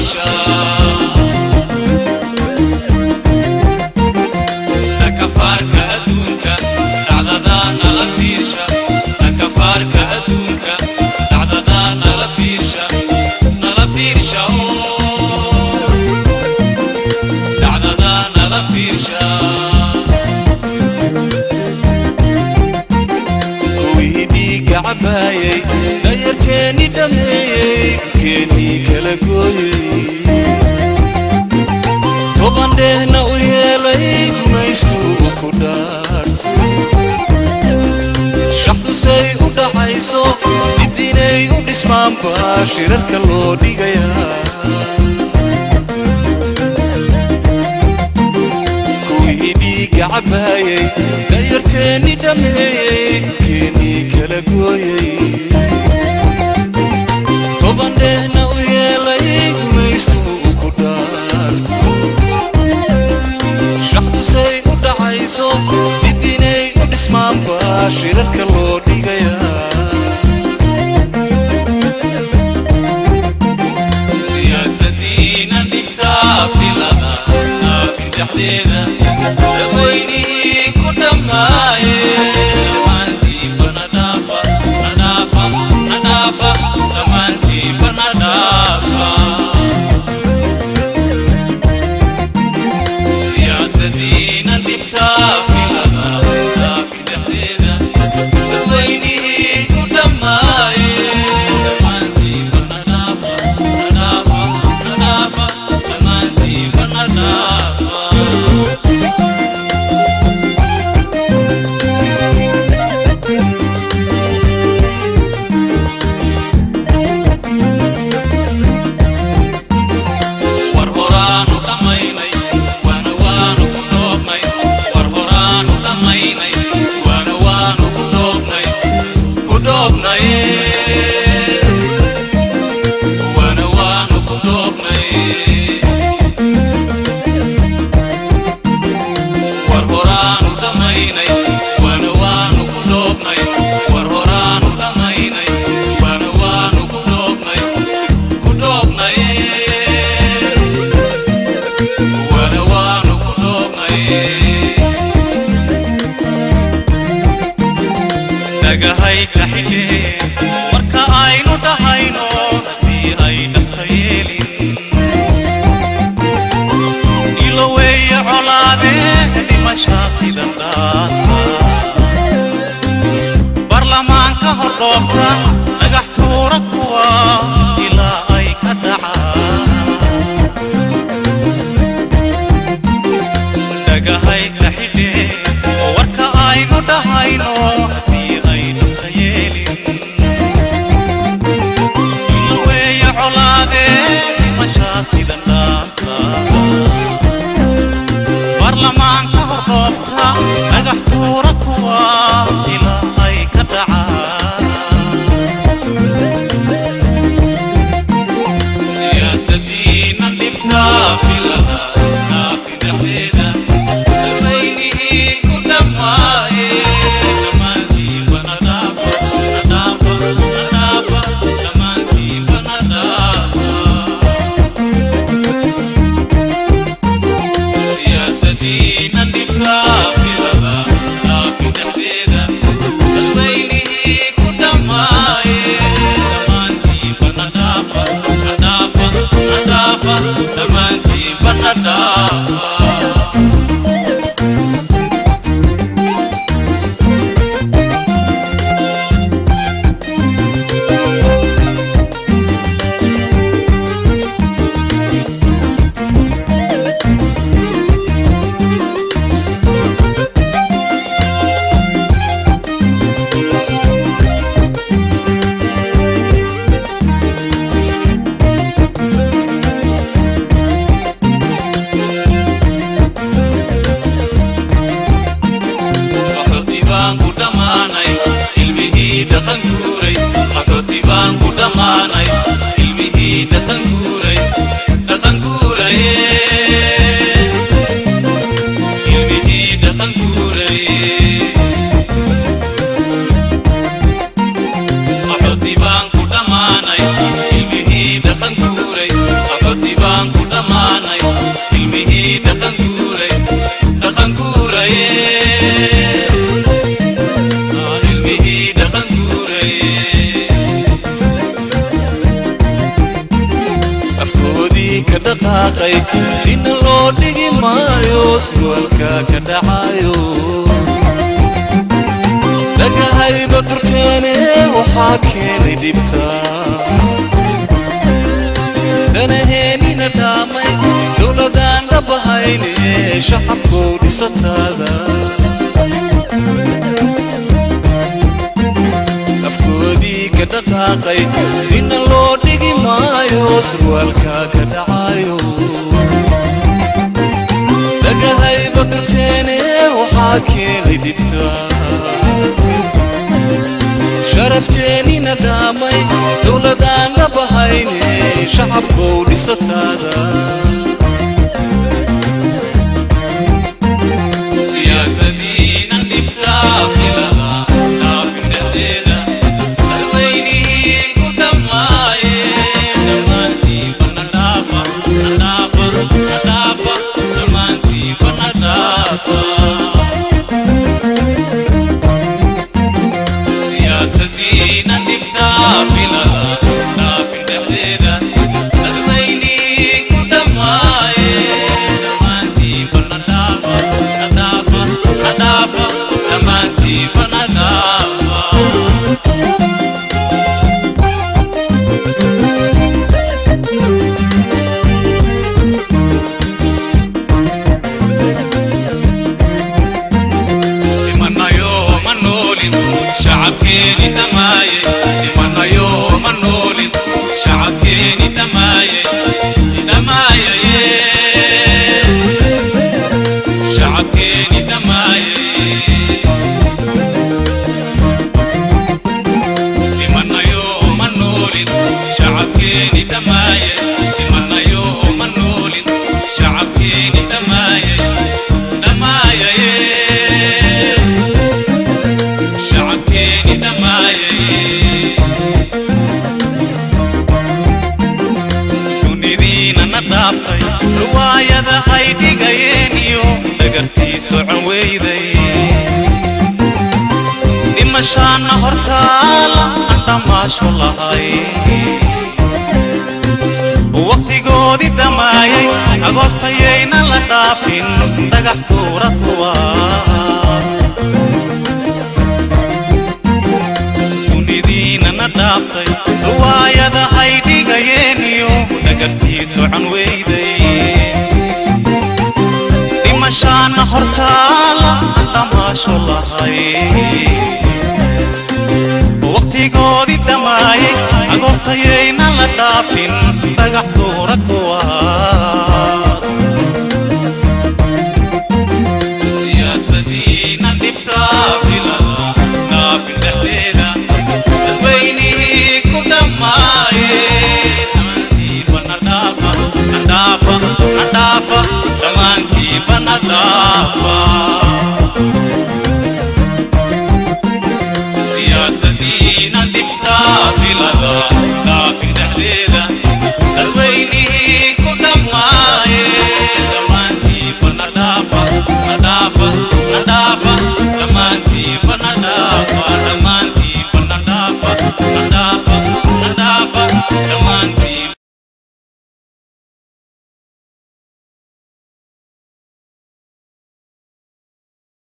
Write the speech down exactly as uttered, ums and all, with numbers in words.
fiirsha kafaarka adduunka dhacdadaana la fiirsha kafaarka adduunka dhacdadaana la fiirsha nala fiirsha dhacdadaana la fiirsha wiidhiiga cabaayay dayarteeni dhameeyey keenii kala gooyey tobandheehna u yeelay gumaystuu ku dhaarto shaxdusay u dhaxayso dib inay u dhismaanba shirarka loo dhigayaa kuwii dhiiga cabaayay dayarteeni dhameeyey keenii kala gooyey tobandheehna u yeelay gumaystuu ku dhaarto shaxdusay u dhaxayso dib inay u dhismaanba shirarka loo dhigayaa siyaasadiina dhibtaa filada naafi dhexdeeda dadweynihii ku dhammaaye dhammaantiiba nadhaafa nadhaafa nadhaafa dhammaantiiba nadhaafa سياسدينا نبتا في الأنا في دحدينا دويني كدماي دمانتي بنادافا نادافا نادافا دمانتي بنادافا nagahay kaxile marka aynu dhahayno hadii ay dhaqsayeelin iloweeya colaade dhimashaasidan dhaata barlamaanka hordhoobta dhagax tuurad kuwa ilaa ay ka dhacaan nagahay kaxile marka aynu dhahayno سيدنا برلمان كهربتا نجح تورط كواس إلى أي كدعا سياستينا نبتا في لها نافي دحدينا دوينه كدماي دمانتي بنادافا ندافا ندافا دمانتي بنادافا سياسدينا نبتا في لبا نافي دحديدا دوينه كدماي دمانتي بنادافا ندافا ندافا دمانتي بنادافا I'll dadweynihii dhaqan guuray afkoodii ka dhaqaaqay inna loo dhigi maayo su'aalka ka dhacayo dhagahayba durteene waxaa keenay dhibtaa danaheenina dhaamay dowladaan dhabahayne shacabkow dhisataada afkoodii ka dhaqaaqay inna loo dhigi maayo surwaalka ka dhacayo dhagahayba durteene waxaa keenay dhibtaa sharafteenina dhaamay dowladaan dhabahayne shacabkow dhisataada siyaasadiina dhibtaa filada dhaafin dhexdeeda dadweynihii ku dhammaaye dhammaantiiba na dhaafa na dhaafa na dhaafa dhammaantiiba na dhaafa siyaasadiina dhibtaa filada dhaafin dhexdeeda dadweynihii ku dhammaaye dhammaantiiba na dhaafa na dhaafa na dhaafa dhammaantiiba na dhaafa شعبكيني دمايه لمن يوم النولد شعبكيني دمايه دمايه شعبكيني دمايه لمن يوم النولد شعبكيني دمايه لمن يوم النولد شعبكيني دمايه دمايه dunidiina na dhaaftay riwaayada ay dhigayeen iyo dhagartii socon weyday dhimashaana hortaala aan dhammaasho lahay waqtigoodii dhammaayay agoostayayna la dhaafin dhagax tuura kuwaas dunidiina dhaaftay riwaayada ay dhigayeen iyo dhagartii socon weyday dhimashaana hortaala aan dhammaasho lahay waqtigoodii dhammaayay agoostayayna la dhaafin dhagax tuura kuwaas siyaasadiina dhibtaa filada dhaafin dhexdeeda dadweynihii ku dhammaaye dhammaantiiba na dhaafa na dhaafa na dhaafa dhammaantiiba na dhaafa siyaasadii